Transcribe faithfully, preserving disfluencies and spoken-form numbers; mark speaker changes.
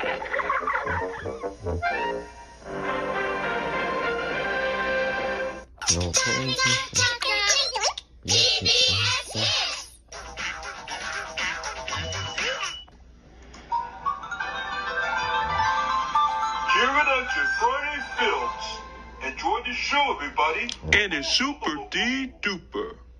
Speaker 1: No point.
Speaker 2: Production Friday Films. Enjoy the show, everybody.
Speaker 3: And it's super D duper.